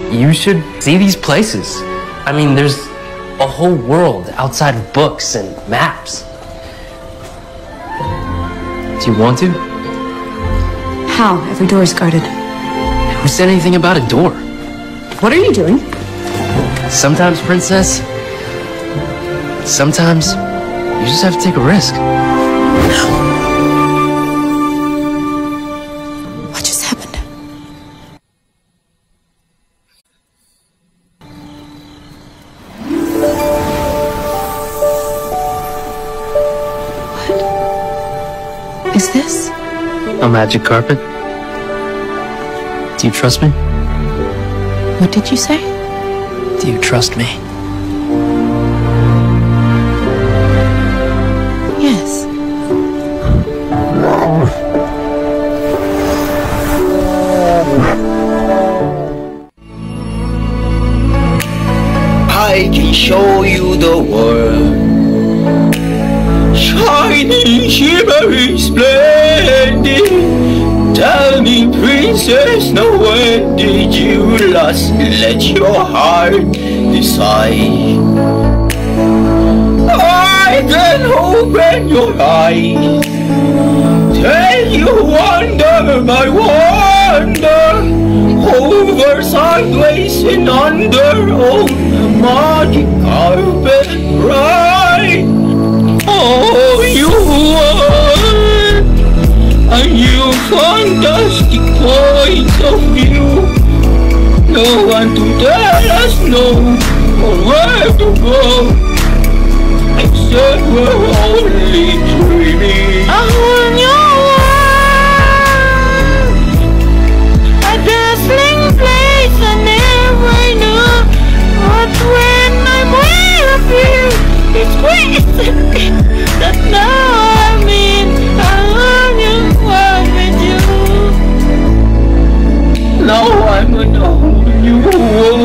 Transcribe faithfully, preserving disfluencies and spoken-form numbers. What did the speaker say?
You should see these places. I mean, there's a whole world outside of books and maps. Do you want to? How? Every door is guarded. Who said anything about a door? What are you doing? Sometimes, princess, sometimes you just have to take a risk. What just happened? What is this? A magic carpet. Do you trust me? What did you say? Do you trust me? Yes. I can show you the world, shining, shimmering, splendid. Tell me, princess, now when did you last let your heart decide? I can open your eyes, tell you wonder by wonder, over, sideways, and under, oh, the magic carpet ride. Oh, you are, and you fantastic point of view. No one to tell us no, or where to go, except we're only dreaming. A whole new world, a dazzling place I never knew. But when I'm way up here, it's crazy that now I'm in a whole new world with you. Now I'm in a whole new world.